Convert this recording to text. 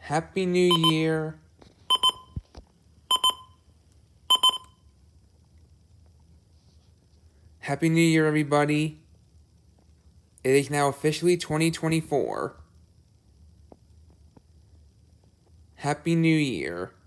Happy New Year. Happy New Year, everybody. It is now officially 2024. Happy New Year.